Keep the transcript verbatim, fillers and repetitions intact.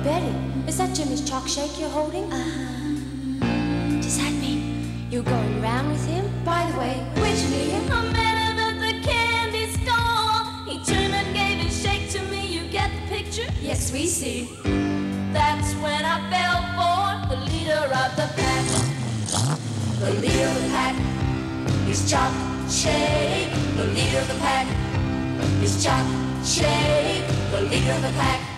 Betty, is that Jimmy's Choc shake you're holding? Uh-huh. Does that mean you're going round with him? By the way, where'd you meet him? I met him at the candy store. He turned and gave his shake to me. You get the picture? Yes, we see. That's when I fell for the leader of the pack. The leader of the pack is Choc Shake. The leader of the pack is Choc Shake. The leader of the pack